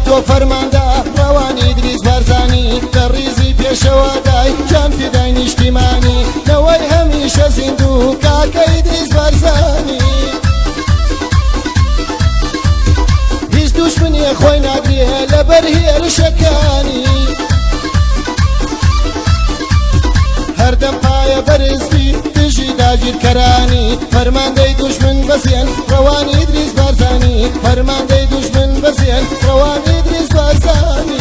تۆ فەرماندا ڕەوانی دریس بارزانی لە ڕیزی پێشەوەدای جان فیدای نیشتیمانی نەوەی هەمیشە زیندوو کاکەی دریس بارزانی هیچ دوشمنیە خۆی ناگرێ لەبەر هێرشەکانی هەردەم پایە بەرزبی دژی داگیرکەرانی فەرماندەی دوشمن بەزێن ڕەوانی دریس بارزانی فەرماندەی دوشمن بەزێن ڕەوانی دریس بارزانی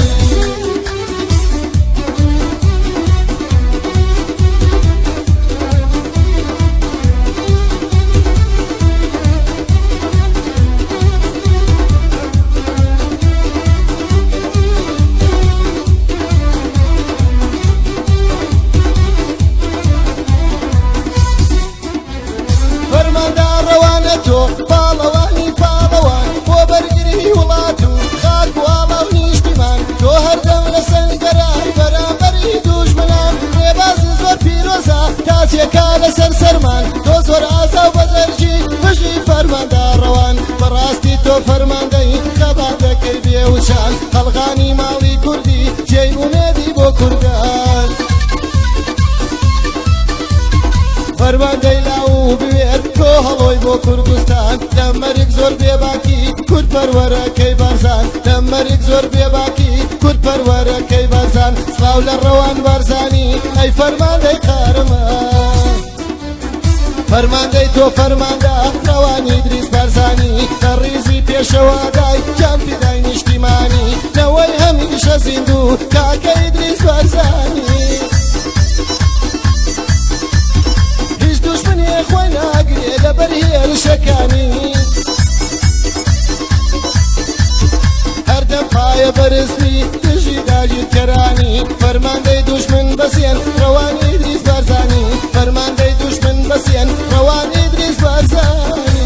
باڵەوانی باڵەوان بۆ بەرگری وڵات و خاک و ئاڵاو نیشتیمان تۆ هەردەم لە سەنگەران بەرامبەری دوژمنان ڕێبازی زۆر پیرۆزە تاچێکا لەسەر سەرمان تۆ زۆر ئازا و بەزەرگی بژی فەرماندا ڕەوان بەڕاستی تۆ فەرماندەی خەبا دەکەی بێوچان خەڵقانی ماڵی کوردی جێی ئومێدی بۆ کوردان فەرماندەی لاو بوێت تۆ هەڵۆی بۆ کوردستان لە مەریک زۆر بێباکی کورد پەروەرەکەی بارزان لە مەریک زۆر بێباکی کورد پەروەرەکەی بارزان سڵاو لە ڕەوان بارزانی ئەی فەرماندەی قارەمان فەرماندەی تۆ فەرماندا ڕەوانی دریس بارزانی لە ڕیزی پێشەوەدای جان فیدای نیشتیمانی نەوەی هەمیشە زیندوو کاکەی دریس بارزانی خۆی ناگرێ لەبەر هێرشەکانی هەردەم پایە بەرزبی دژی داگیرکەرانی فەرماندەی دوشمن بەزێن ڕەوانی دریس بارزانی فەرماندەی دوشمن بەزێن ڕەوانی دریس بارزانی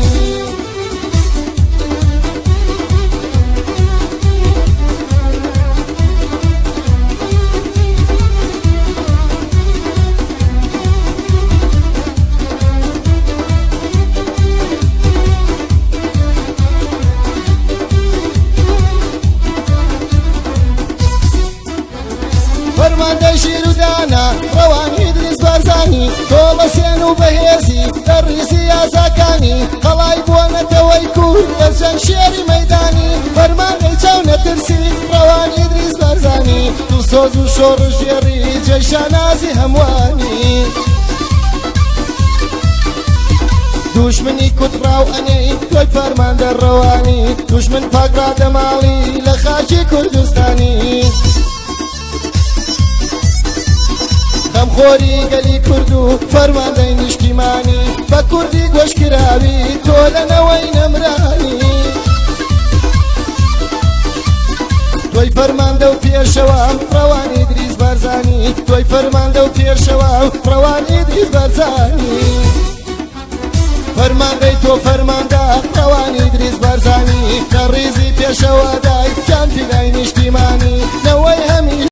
فەرماندەی شیر و دانا ڕەوانی دریس بارزانی تۆ بەسێن و بەهێزی لە ڕیزی یازاکانی قەڵای بوونەتەوەی کورد لە جەنگ شێری مەیدانی فەرماندەی چاو نەترسی ڕەوانی دریس بارزانی دڵسۆز و شۆڕژێڕی جێشانازی هەموانی دوشمنی کوتڕاو ئەنێی تۆی فەرماندە ڕەوانی دوشمن پاکراتە ماڵی لە خاکی کوردستانی خۆری گەلی کورد و فەرماندەی نیشتیمانی بە کوردی گۆشکراوی تۆ لەنەوەی نەمرانی تۆی فەرماندە و پێشەوە ڕەوانی دریس بارزانی تۆی فەرماندە و پێشەوە ڕەوانی دریس بارزانی فەرماندەی تۆ فەرماندە ڕەوانی دریس بارزانی لە ڕیزی پێشەوەدای جان فیدای نیشتیمانی